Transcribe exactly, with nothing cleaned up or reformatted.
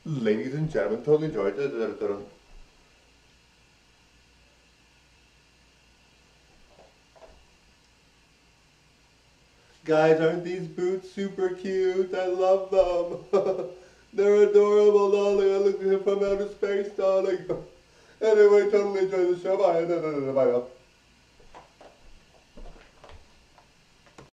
Ladies and gentlemen, totally enjoyed it. Guys, aren't these boots super cute? I love them. They're adorable, darling. I look at him from outer space, darling. Anyway, totally enjoy the show. Bye. Bye.